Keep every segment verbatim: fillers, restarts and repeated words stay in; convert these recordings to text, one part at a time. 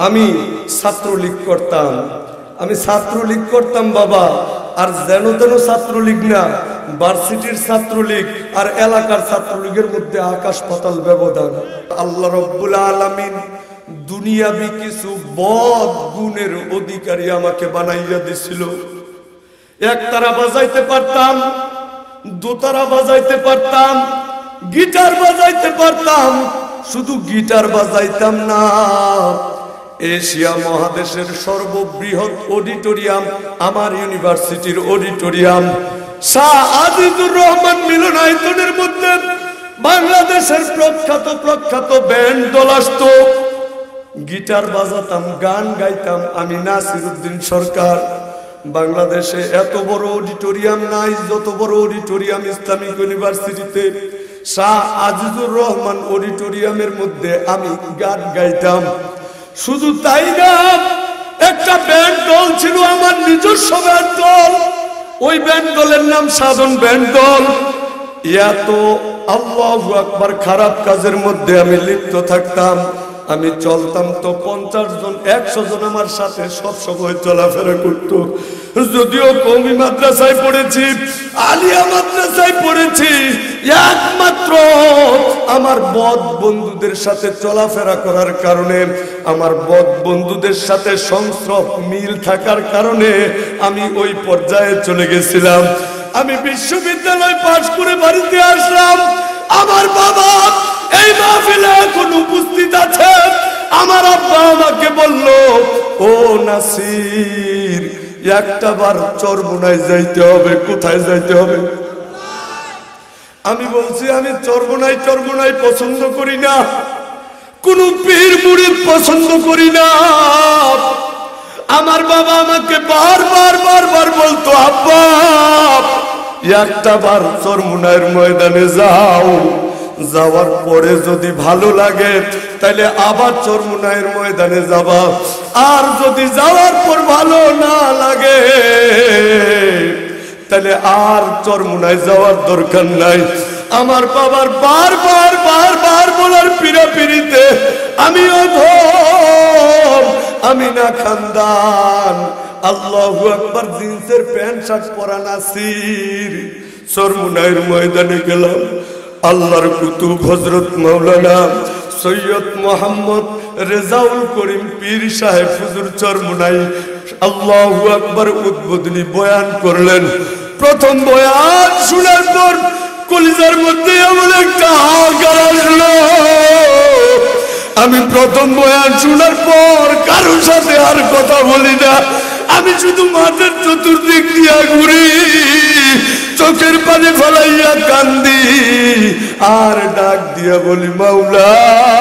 আমি ছাত্রলীগ করতাম, আমি ছাত্রলীগ করতাম বাবা। আর যেন তেন ছাত্রলীগ না, ভার্সিটির ছাত্রলীগ আর এলাকার ছাত্রলীগের মধ্যে আকাশ পাতাল ব্যবধান। আল্লাহ রব্বুল আলামিন দুনিয়াবি কিছু বদ গুণের অধিকারী আমাকে বানাইয়া দিছিল। একতারা বাজাইতে পারতাম, দোতারা বাজাইতে পারতাম, গিটার বাজাইতে পারতাম। শুধু গিটার বাজাইতাম না, এশিয়া মহাদেশের সর্ববৃহৎ অডিটোরিয়াম আমার ইউনিভার্সিটির অডিটোরিয়াম শাহ আজিজুর রহমান মিলনায়তনের মধ্যে বাংলাদেশের প্রখ্যাত প্রখ্যাত ব্যান্ড দল আসতো। গিটার বাজাতাম, গান গাইতাম আমি নাসিরউদ্দিন সরকার। বাংলাদেশে এত বড় অডিটোরিয়াম নাই যত বড় অডিটোরিয়াম ইসলামিক ইউনিভার্সিটিতে। শাহ আজিজুর রহমান অডিটোরিয়ামের মধ্যে আমি গান গাইতাম। শুধু তাই না, একটা ব্যান্ড দল ছিল আমার নিজস্ব ব্যান্ড দল। ওই ব্যান্ড দলের নাম সাধন ব্যান্ড দল। এত আল্লাহু আকবার খারাপ কাজের মধ্যে আমি লিপ্ত থাকতাম। আমি চলতাম তো পঞ্চাশ জন একশো জন আমার সাথে সব সময় চলাফেরা করতো। যদিও কওমি মাদ্রাসায় পড়েছি, আলিয়া মাদ্রাসায় পড়েছি, একমাত্র আমার বদ বন্ধুদের সাথে চলাফেরা করার কারণে, আমার বদ বন্ধুদের সাথে সংস্রব মিল থাকার কারণে আমি ওই পর্যায়ে চলে গেছিলাম। আমি বিশ্ববিদ্যালয় পাশ করে বাড়িতে আসলাম। আমার বাবা এই মাহফিলে এখন উপস্থিত আছে। আমার আব্বা আমাকে বলল, ও নাসির, একটা বার চরমোনাই যাইতে হবে। কোথায় যাইতে হবে? আমি বলছি আমি চরমোনাই চরমোনাই পছন্দ করি না, কোন পীর মুরিদ পছন্দ করি না। আমার বাবা আমাকে বারবার বারবার বলতো, আব্বা একটা বার চরমোনাইয়ের ময়দানে যাও, যাওয়ার পরে যদি ভালো লাগে তাহলে আবার চরমোনাইয়ের ময়দানে যাবা, আর যদি যাওয়ার পর ভালো না লাগে তাহলে আর চরমোনাই যাওয়ার দরকার নাই। আমার বাবার বারবার বারবার বলার পিড়াপিড়িতে আমি অধম, আমি না খানদান। আল্লাহু আকবার, জিন্সের প্যান্ট শার্ট পরা নাসির চরমোনাইয়ের ময়দানে গেলাম। আল্লাহর কুতুব হযরত মাওলানা সৈয়দ মোহাম্মদ রেজাউল করিম পীর সাহেব হুজুর চরমোনাই আল্লাহু আকবার উদ্বোধনী বয়ান করলেন। প্রথম বয়ান শোনার পর কলিজার মধ্যে এমন একটা হাহাকার আসলো। আমি প্রথম বয়ান শোনার পর কারোর সাথে আর কথা বলি না। আমি শুধু মাঠের চতুর্দিক দিয়া ঘুরি, চোখের পানি ফলাইয়া কান্দি, আর ডাক দিয়া বলি, মাওলা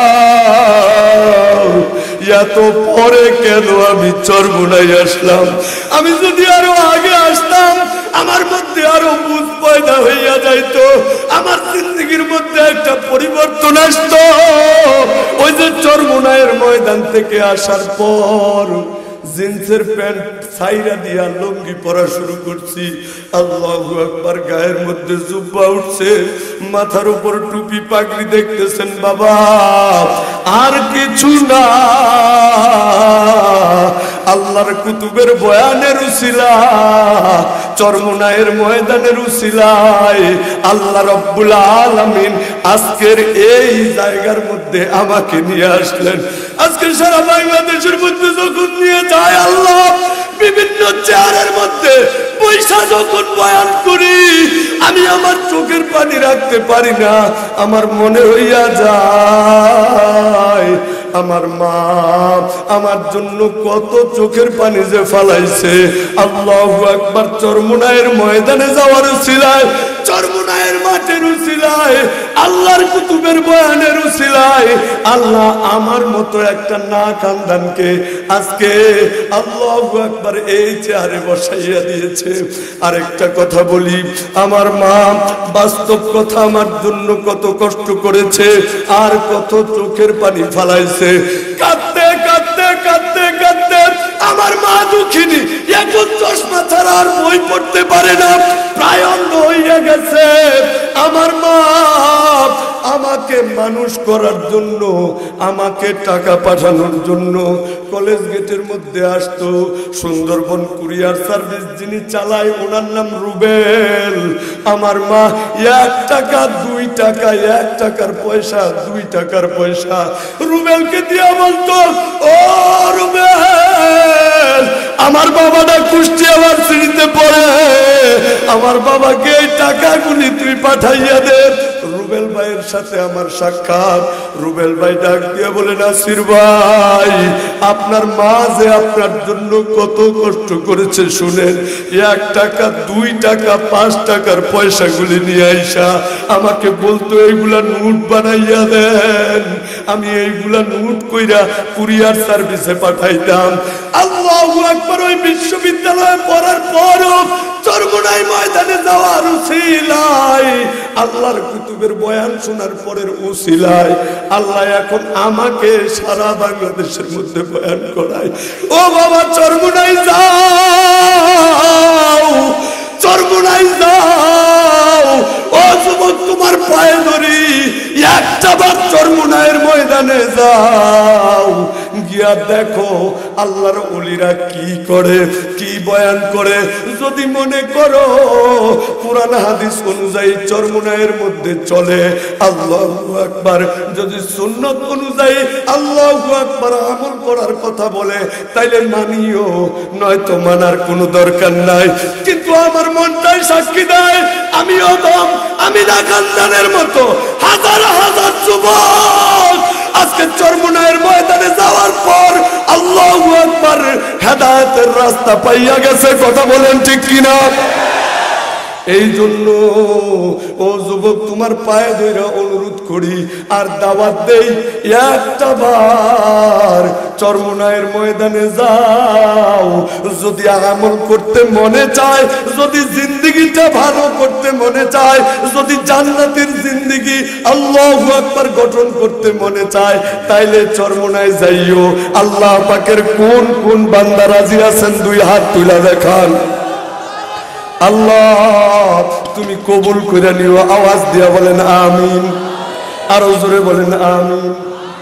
এত পরে কেন আমি চরমোনাই আসলাম? আমি যদি আরো আগে আসতাম আমার মধ্যে আরো বুঝ পয়দা হইয়া যাইতো, আমার জিন্দগির মধ্যে একটা পরিবর্তন আসতো। ওই যে চরমোনাইয়ের ময়দান থেকে আসার পর জিন্সের প্যান্ট ছাইরা দিয়া লুঙ্গি পরা শুরু করছি। আল্লাহু আকবার, গায়ের মধ্যে জুব্বা উঠছে, মাথার উপর টুপি পাগড়ি দেখতেছেন বাবা, আর কিছু না। আল্লাহর কুতুবের বয়ানের উসিলা, চরমোনাইয়ের ময়দানের উসিলায় আল্লাহ রব্বুল আলামিন আজকের এই জায়গার মধ্যে আমাকে নিয়ে আসলেন। আজকে সারা বাংলাদেশের মধ্যে যখন নিয়ে যায় আল্লাহ, বিভিন্ন চেয়ারের মধ্যে পয়সা যখন বয়ান করি, আমি আমার চোখের পানি রাখতে পারি না। আমার মনে হইয়া যায় আমার মা আমার জন্য কত চোখের পানি যে ফালাইছে। আল্লাহু আকবার, চরমোনাইয়ের ময়দানে যাওয়ার উসিলায়, চরমোনাইয়ের মাঠের উসিলায়, আল্লাহর কুতুবের বয়ানের উসিলায় আল্লাহ আমার মতো একটা না খানদানকে আজকে আল্লাহু আকবার এই চেয়ারে বসাইয়া দিয়েছে। আরেকটা কথা বলি, আমার মা বাস্তব কথা আমার জন্য কত কষ্ট করেছে আর কত চোখের পানি ফালাইছে। কাঁদতে কাঁদতে কাঁদতে কাঁদতে আমার মা দুঃখিনী, এখন চশমা ছাড়া আর বই পড়তে পারে না, প্রায় অন্ধ হইয়া গেছে। আমার মা আমাকে মানুষ করার জন্য, আমাকে টাকা পাঠানোর জন্য কলেজ গেটের মধ্যে আসতো। সুন্দরবন কুরিয়ার সার্ভিস যিনি চালায় ওনার নাম রুবেল। আমার মা এক টাকা দুই টাকা, এক টাকার পয়সা দুই টাকার পয়সা রুবেলকে দিয়া বলতো, ও রুবেল আমার বাবাটা কুষ্টিয়া ইউনিভার্সিটিতে পড়ে, আমার বাবাকে এই টাকাগুলি তুই পাঠাইয়া দে। রুবেল ভাইয়ের সাথে আমার সাক্ষাৎ। রুবেল ভাই ডাক দিয়ে বলে, নাসির ভাই আপনার মা যে আপনার জন্য কত কষ্ট করেছে শুনেন। এক টাকা দুই টাকা পাঁচ টাকার পয়সাগুলি নিয়ে আইসা আমাকে বলতো এইগুলা নোট বানাইয়া দেন, আমি এইগুলা নোট কইরা কুরিয়ার সার্ভিসে পাঠাইতাম। আল্লাহু আকবার। ওই বিশ্ববিদ্যালয়ে পড়ার পরও চরমোনাই ময়দানে যাওয়ার উসিলায়, আল্লাহর কুতুবের বয়ান শোনার পরের উসিলায় আল্লাহ এখন আমাকে সারা বাংলাদেশের মধ্যে বয়ান করায়। ও বাবা চরমোনাই যাও, চরমোনাই যাও। ও যুবক তোমার পায়ে ধরি, একটা বার চরমোনাইয়ের ময়দানে যাও, গিয়া দেখো আল্লাহর ওলিরা কি করে, কি বয়ান করে। যদি মনে করো কুরআন হাদিস অনুযায়ী চরমোনাইয়ের মধ্যে চলে, আল্লাহু আকবার। যদি সুন্নাত অনুযায়ী আল্লাহু আকবার আমল করার কথা বলে তাইলে মানিও, নয়তো মানার কোনো দরকার নাই। কিন্তু আমার মনটাই সাক্ষী দেয়, আমি অদম, আমি না খানদানের মতো হাজার হাজার যুবক আজকে চরমোনাইয়ের ময়দানে যাওয়ার পর আল্লাহু আকবার হেদায়েতের রাস্তা পাইয়া গেছে। কথা বলেন ঠিক কিনা? এই জন্য ও যুবক তোমার পায়ে ধরে অনুরোধ করি আর দাওয়াত দেই, একটা বার চরমোনাইয়ের ময়দানে যাও। যদি আমল করতে মনে চায়, যদি জিন্দেগিটা ভালো করতে মনে চায়, যদি জান্নাতের জিন্দেগি আল্লাহু আকবার গঠন করতে মনে চায়, তাইলে চরমোনাই যাইও। আল্লাহ পাকের কোন কোন বান্দা রাজি আছেন দুই হাত তুলে দেখান। আল্লাহ তুমি কবুল করে নিও। আওয়াজ দিয়া বলেন আমিন, আরো জোরে বলেন আমিন।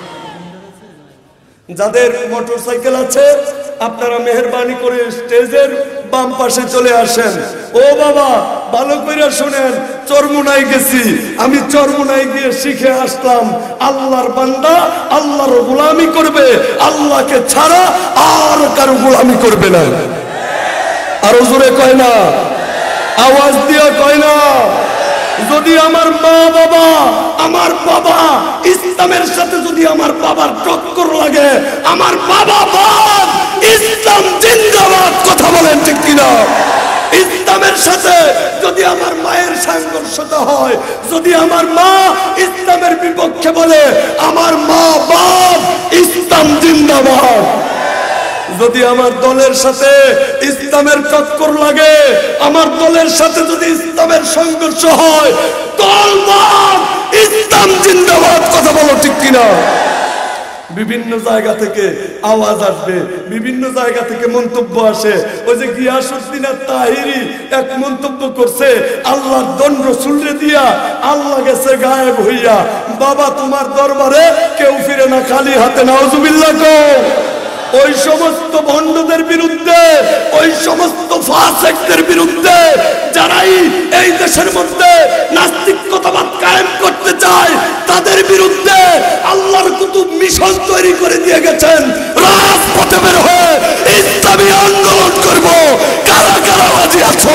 যাদের মোটরসাইকেল আছে আপনারা মেহেরবানি করে স্টেজের বাম পাশে চলে আসেন। ও বাবা ভালো করে শুনেন, চরমোনাই গেছি আমি, চরমোনাই গিয়ে শিখে আসলাম আল্লাহর বান্দা আল্লাহর গোলামি করবে, আল্লাহকে ছাড়া আর কারো গোলামি করবে না। আরো জোরে কয় না, আওয়াজ দিয়া কয় না। যদি আমার মা বাবা, আমার বাবা ইসলামের সাথে যদি আমার বাবার টক্কর লাগে, আমার বাবা বাদ ইসলাম জিন্দাবাদ। কথা বলেন ঠিক কিনা? ইসলামের সাথে যদি আমার মায়ের সংঘর্ষতা হয়, যদি আমার মা ইসলামের বিপক্ষে বলে, আমার মা বাদ ইসলাম জিন্দাবাদ। যদি আমার দলের সাথে ইসলামের টক্কর লাগে, আমার দলের সাথে যদি ইসলামের সংঘর্ষ হয়, দল বাদ ইসলাম জিন্দাবাদ। কথা বলো ঠিক কিনা? বিভিন্ন জায়গা থেকে আওয়াজ আসবে, বিভিন্ন জায়গা থেকে মন্তব্য আসে। ওই যে গিয়াসউদ্দিন আত-তাহিরি এক মন্তব্য করছে, আল্লাহর দণ্ড চুলরে দিয়া আল্লাহ গেছে গায়েব হইয়া। বাবা তোমার দরবারে কেউ ফিরে না খালি হাতে। নাউজুবিল্লাহ কও। ওই সমস্ত ভণ্ডদের বিরুদ্ধে, ওই সমস্ত ফাসিকদের বিরুদ্ধে যারাই এই দেশের মধ্যে নাস্তিকতাবাদ কায়েম করতে চায়, তাদের বিরুদ্ধে আল্লাহর কুতুব মিশন তৈরি করে দিয়ে গেছেন। রাজপথে বের হয়ে ইসলামী আন্দোলন করব। কারা কারা রাজি আছো?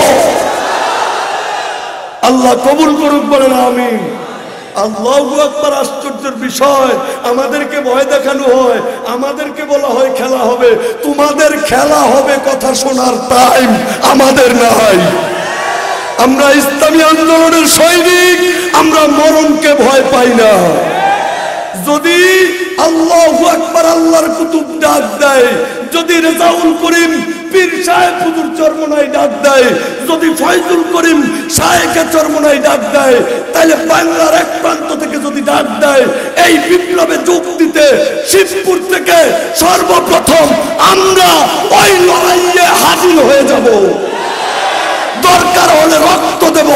আল্লাহ কবুল করুক, বলেন আমিন। আল্লাহু আকবার। আশ্চর্যের বিষয়, আমাদেরকে ভয় দেখানো হয়, আমাদেরকে বলা হয় খেলা হবে। তোমাদের খেলা হবে কথা শোনার টাইম আমাদের নাই। আমরা ইসলামী আন্দোলনের সৈনিক, আমরা মরণকে ভয় পাই না। যদি আল্লাহু আকবার আল্লাহর কুতুব ডাক দেয়, যদি রেজাউল করিম পীর সাহেব হুজুর চরমোনাই ডাক দেয়, যদি ফয়জুল করিম শায়েখে চরমোনাই ডাক দেয়, তাহলে বাংলার এক প্রান্ত থেকে যদি ডাক দেয় এই বিপ্লবে যোগ দিতে, শিবপুর থেকে সর্বপ্রথম আমরা ওই লড়াইয়ে হাজির হয়ে যাব। দরকার হলে রক্ত দেব,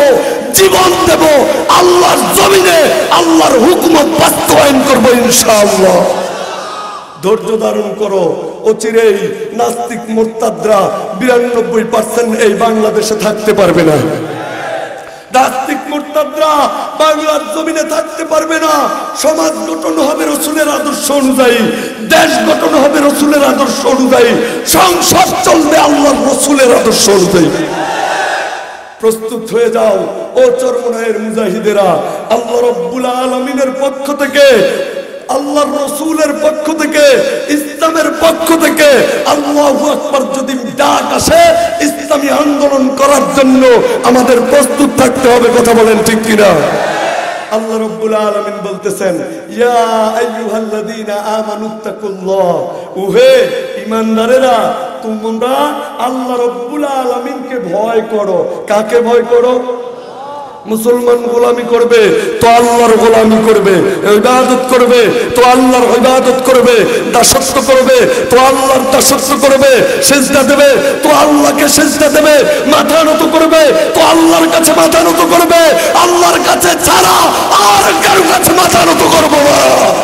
জীবন দেব, আল্লাহর জমিনে আল্লাহর হুকুমত বাস্তবায়ন করব ইনশাআল্লাহ। ধৈর্য ধারণ করো, অচিরেই নাস্তিক মুরতাদরা বিরানব্বই পার্সেন্ট এই বাংলাদেশে থাকতে পারবে না। নাস্তিক মুরতাদরা বাংলার জমিনে থাকতে পারবে না। সমাজ গঠন হবে রসুলের আদর্শ অনুযায়ী, দেশ গঠন হবে রসুলের আদর্শ অনুযায়ী, সংসদ চলবে আল্লাহর রসুলের আদর্শ অনুযায়ী। প্রস্তুত হয়ে যাও ও চরমনায়ের মুজাহিদেরা। আল্লাহ রাব্বুল আলামিনের পক্ষ থেকে, আল্লাহর রসুলের পক্ষ থেকে, ইসলামের পক্ষ থেকে আল্লাহু আকবার যদি ডাক আসে, ইসলামী আন্দোলন করার জন্য আমাদের প্রস্তুত থাকতে হবে। কথা বলেন ঠিক কিনা? আল্লাহ রাব্বুল আলামিন বলতেছেন, ইয়া আইয়ুহাল্লাযীনা আমানুত্তাকুল্লাহ, ওহে ঈমানদারেরা তোমরা আল্লাহ রাব্বুল আলামিনকে ভয় করো। কাকে ভয় করো? মুসলমান গোলামি করবে তো আল্লাহর গোলামি করবে, ইবাদত করবে তো আল্লাহর ইবাদত করবে, দাসত্ব করবে তো আল্লাহর দাসত্ব করবে, সিজদা দেবে তো আল্লাহকে সিজদা দেবে, মাথা নত করবে তো আল্লাহর কাছে মাথা নত করবে। আল্লাহর কাছে ছাড়া আর কারো কাছে মাথা নত করবো না।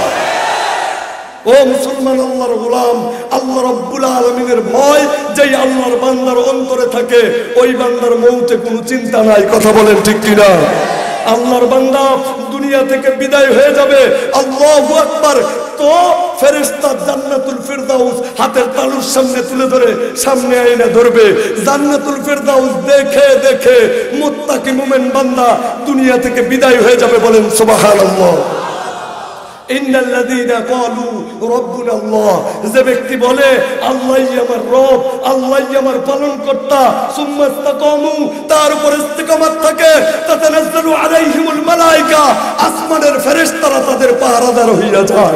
ও মুসলমান আল্লাহর গোলাম, আল্লাহ রাব্বুল আলামিনের ভয় যেই আল্লাহর বান্দার অন্তরে থাকে, ওই বান্দার মৌতে কোনো চিন্তা নাই। কথা বলেন ঠিক কিনা? আল্লাহর বান্দা দুনিয়া থেকে বিদায় হয়ে যাবে, আল্লাহু আকবার, তো ফেরেশতা জান্নাতুল ফিরদাউস হাতের তালুর সামনে তুলে ধরে সামনে আইনা ধরবে। জান্নাতুল ফিরদাউস দেখে দেখে মুত্তাকি মুমিন বান্দা দুনিয়া থেকে বিদায় হয়ে যাবে। বলেন সুবহানাল্লাহ। ইন্নাল্লাযীনা ক্বালু রাব্বুনা আল্লাহ, যে ব্যক্তি বলে আল্লাহই আমার রব, আল্লাহই আমার পালনকর্তা, সুম্মা ইসতাকামু, তার উপর ইস্তিকামত থাকে, তাতানাজ্জালু আলাইহিমুল মালায়েকা, আসমানের ফেরেশতারা তাদের পাহারাদার হইয়া যায়।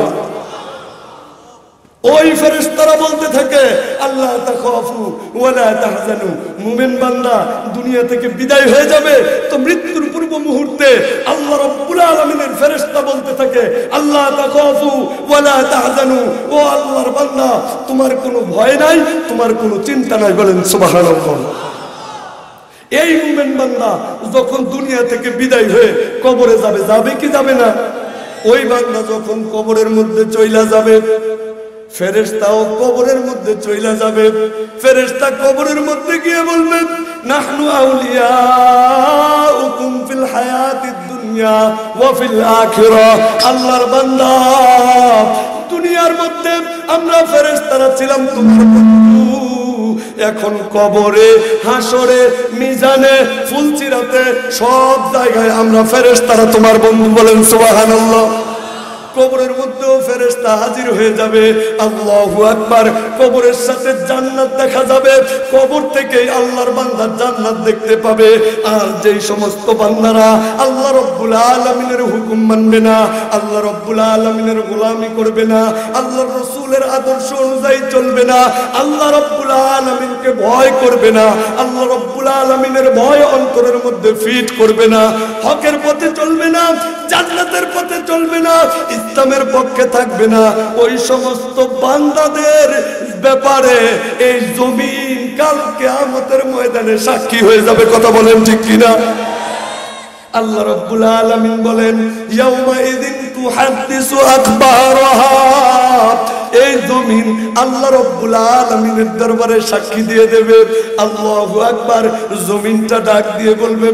ওই ফেরেশতারা বলতে থাকে, আল্লাহ তাখাফু ওয়ালা তাহজানু, মুমিন বান্দা দুনিয়া থেকে বিদায় হয়ে যাবে তো মৃত্যুর পূর্ব মুহূর্তে আল্লাহ রাব্বুল আলামিনের ফেরেশতা বলতে থাকে, আল্লাহ তাখাফু ওয়ালা তাহজানু, ও আল্লাহর বান্দা তোমার কোনো ভয় নাই, তোমার কোনো চিন্তা নাই। বলেন সুবহানাল্লাহ। এই মুমিন বান্দা যখন দুনিয়া থেকে বিদায় হয়ে কবরে যাবে, যাবে কি যাবে না? ওই বান্দা যখন কবরের মধ্যে চইলা যাবে, ফেরেশতাও কবরের মধ্যে চইলা যাবে। ফেরেশতা কবরের মধ্যে গিয়ে বলবেন, নাহনু আউলিয়াউকুম ফিল হায়াতিদ দুনিয়া ওয়া ফিল আখিরাহ। আল্লাহর বান্দা, দুনিয়ার মধ্যে আমরা ফেরেশতারা ছিলাম তোমার বন্ধু, এখন কবরে, হাসরে, মিজানে, ফুলচিরাতে সব জায়গায় আমরা ফেরেশতারা তোমার বন্ধু। বলেন সুবহানাল্লাহ। কবরের মধ্যেও ফেরেশতা হাজির হয়ে যাবে। আল্লাহু আকবার। কবরের সাথে জান্নাত দেখা যাবে, কবর থেকে আল্লাহর বান্দা জান্নাত দেখতে পাবে। আর যেই সমস্ত বান্দারা আল্লাহ রাব্বুল আলামিনের হুকুম মানবে না, আল্লাহ রাব্বুল আলামিনের গোলামি করবে না, আল্লাহর রাসূলের আদর্শ অনুযায়ী চলবে না, আল্লাহ রাব্বুল আলামিনকে ভয় করবে না, আল্লাহ রাব্বুল আলামিনের ভয় অন্তরের মধ্যে ফিট করবে না, হকের পথে চলবে না, জান্নাতের পথে চলবে না, ইসলামের পক্ষে থাকবে না, ওই সমস্ত বান্দাদের ব্যাপারে এই জমিন কাল কিয়ামতের ময়দানে সাক্ষী হয়ে যাবে। কথা বলেন ঠিক কিনা? আল্লাহ রাব্বুল আলামিন বলেন, ইয়াউমা ইযিন তুহাদ্দিসু আখবারাহা, এই জমিন আল্লাহ রাব্বুল আলামিনের দরবারে সাক্ষী দিয়ে দেবে। আল্লাহু আকবার। জমিনটা ডাক দিয়ে বলবে,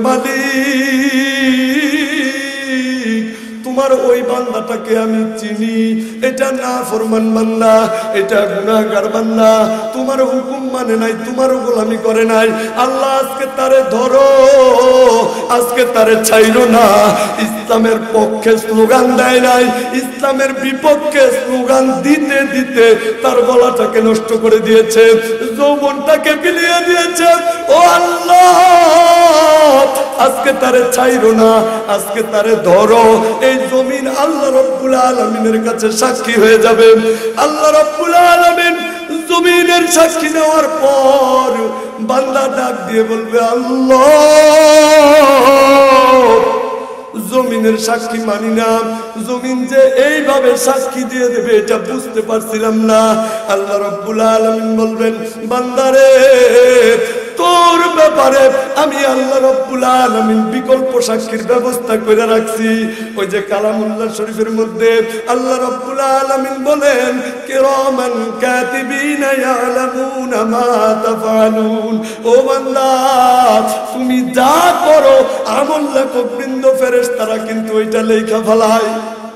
মালিক, তোমার ওই বান্দাটাকে আমি চিনি, এটা নাফরমান বান্দা, এটা গুনাহগার বান্দা, তোমার হুকুম মানে নাই, তোমার গোলামি করে নাই। আল্লাহ আজকে তারে ধরো, আজকে তারে ছাইরো না। ইসলামের পক্ষে স্লোগান দেয় নাই, ইসলামের বিপক্ষে স্লোগান দিতে দিতে তার গলাটাকে নষ্ট করে দিয়েছে, যৌবনটাকে বিলিয়ে দিয়েছে। ও আল্লাহ, আজকে তারে ছাইরো না, আজকে তারে ধরো। এই জমিন আল্লাহ রাব্বুল আলামিনের কাছে সাক্ষী হয়ে যাবে। আল্লাহ রাব্বুল আলামিন জমিনের সাক্ষী নেওয়ার পর বান্দা ডাক দিয়ে বলবে, আল্লাহ, জমিনের সাক্ষী মানি না, জমিন যে এইভাবে সাক্ষী দিয়ে দেবে এটা বুঝতে পারছিলাম না। আল্লাহ রাব্বুল আলামিন বলবেন, বান্দারে, তোর ব্যাপারে আমি আল্লাহ রাব্বুল আলামিন বিকল্প সাক্ষীর ব্যবস্থা করে রাখছি। ওই যে কালামুল্লাহ শরীফের মধ্যে আল্লাহ রাব্বুল আলামিন বলেন কিরামান কাতিবিনা ইয়ালামুনা মা তাফআলুন। ও বান্দা তুমি যা করো আমল লেখক বৃন্দ ফেরেশতারা কিন্তু ওইটা লেখা ফেলায়।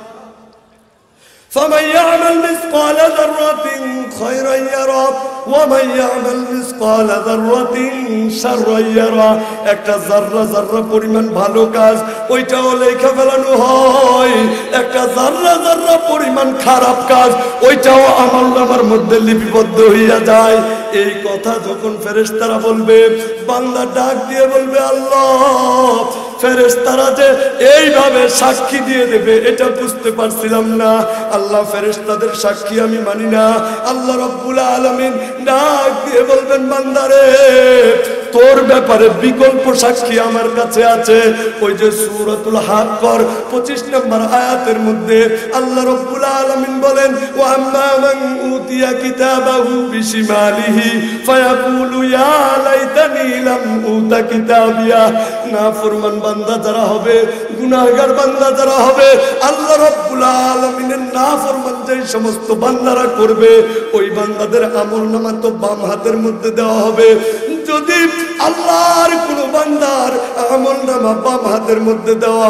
فمن يعمل مثقال ذرة خيرا يره ومن يعمل مثقال ذرة شرا يره। একটা জাররা জাররা পরিমাণ ভালো কাজ ওইটাও লেখা ফেলানো হয়, একটা জাররা জাররা পরিমাণ খারাপ কাজ ওইটাও আমলনামার মধ্যে লিপিবদ্ধ হইয়া যায়। এই কথা যখন ফেরেশতারা বলবে, বান্দা ডাক দিয়ে বলবে আল্লাহ, ফেরেশতারা যে এইভাবে সাক্ষী দিয়ে দেবে এটা বুঝতে পারছিলাম না। আল্লাহ ফেরেশতাদের সাক্ষী আমি মানি না। আল্লাহ রাব্বুল আলামিন ডাক দিয়ে বলবেন বান্দারে তোর ব্যাপারে বিকল্প সাক্ষী আমার কাছে আছে। ওই যে সূরাতুল হাক্কর পঁচিশ নম্বর আয়াতের মধ্যে আল্লাহ রাব্বুল আলামিন বলেন ওয়া আম্মা মান উতিয়া কিতাবাহু বিশিমালিহি ফায়াকুলু ইয়া লাইতানি লাম উতা কিতাবিয়া। নাফরমান বান্দা যারা হবে, গুনাহগার বান্দা যারা হবে, আল্লাহ রাব্বুল আলামিনের নাফরমান যে সমস্ত বান্দারা করবে ওই বান্দাদের আমলনামা তো বাম হাতের মধ্যে দেওয়া হবে। যদি আল্লাহর কোন বান্দার আমলনামা বাম হাতের মধ্যে দেওয়া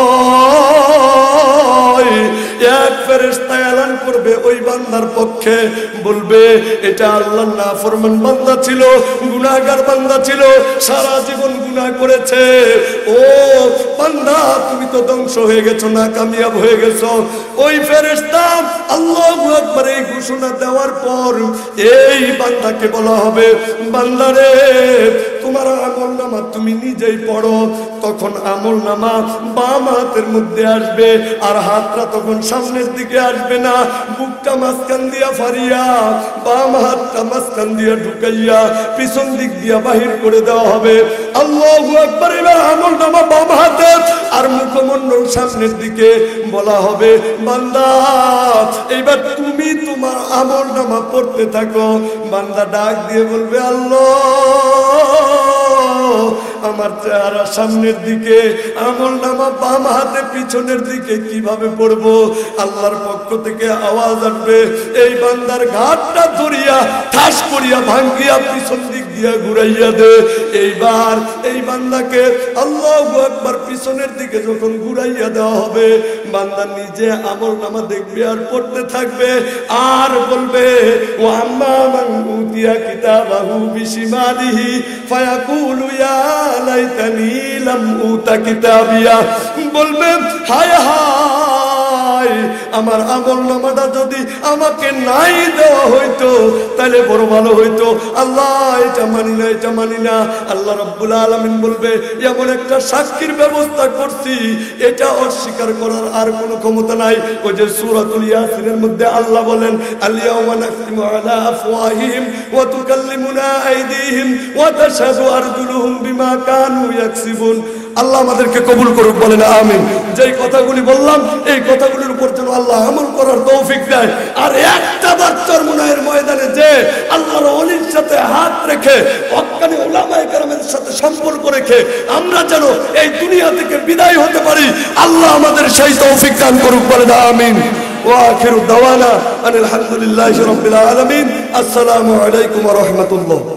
হয়, এক ফেরেশতা এলান করবে ওই বান্দার পক্ষে, বলবে এটা আল্লাহর নাফরমান বান্দা ছিল, গুনাহগার বান্দা ছিল, সারা জীবন গুনাহ করেছে। ও বান্দা তুমি তো ধ্বংস হয়ে গেছো, না কামিয়াব হয়ে গেছো। ওই ফেরেশতা আল্লাহু আকবার এই ঘোষণা দেওয়ার পর এই বান্দাকে বলা হবে বান্দারে তোমার আমলনামা তুমি নিজেই পড়ো। তখন আমলনামা বাম হাতের মধ্যে আসবে, আর হাতটা তখন সামনের দিকে আসবে না, বুকটা মাঝখান দিয়া ফারিয়া বাম হাতটা মাঝখান দিয়া ঢুকাইয়া পিছন দিক দিয়া বাহির করে দেওয়া হবে। আল্লাহু আকবার। এবার আমলনামা বাম হাতে আর মুখমণ্ডল সামনের দিকে বলা হবে বান্দা এইবার তুমি তোমার আমলনামা পড়তে থাকো। বান্দা ডাক দিয়ে বলবে আল্লাহ আমার চেহারা সামনের দিকে, আমলনামা বাম হাতে পিছনের দিকে কিভাবে পড়বো? আল্লাহর পক্ষ থেকে আওয়াজ আসবে এই বান্দার ঘাটটা ধরিয়া ঠাস করিয়া ভাঙ্গিয়া পিছন দিক দিয়া ঘুরাইয়া দে। এইবার এই বান্দাকে আল্লাহু আকবার পিছনের দিকে যখন ঘুরাইয়া দেওয়া হবে, বান্দা নিজে আমলনামা দেখবে আর পড়তে থাকবে আর বলবে ও আম্মা মান উতিয়া কিতাবাহু বিশিমালিহি ফায়াকুলু ইয়া লাইতানি লাম উতা কিতাবিয়া। বলবে হায় হায় আমার আমলনামাটা যদি আমাকে নাই দেওয়া হইতো তাহলে বড় ভালো হইতো। আল্লাহ এটা মানি না, এটা মানি না। আল্লাহ রাব্বুল আলামিন বলবে এমন একটা সাক্ষীর ব্যবস্থা করছি এটা অস্বীকার করার আর কোনো ক্ষমতা নাই। ওই যে সূরাতুল ইয়াসিনের মধ্যে আল্লাহ বলেন আল-ইয়াওমা নাখতিমু আলা আফওয়াহিহিম ওয়া তুকাল্লিমুনা আইদিহিম ওয়া তাশহাদু আরজুলুহুম বিমা কানু ইয়াকসিবুন। আল্লাহ আমাদেরকে কবুল করুক, বলেন আমিন। যেই কথাগুলি বললাম এই কথাগুলির উপর যেন আল্লাহ আমল করার তৌফিক দেয়। আর একটা বার চরমনায়ের ময়দানে যে আল্লাহর ওলির সাথে হাত রেখে হক্কানি উলামায়ে কেরামের সাথে সম্পর্ক রেখে আমরা যেন এই দুনিয়া থেকে বিদায় হতে পারি, আল্লাহ আমাদের সেই তৌফিক দান করুক, বলেন আমিন। ওয়া আখিরু দাওয়ানা আনিল হামদুলিল্লাহি রাব্বিল আলামিন। আসসালামু আলাইকুম ওয়া রাহমাতুল্লাহ।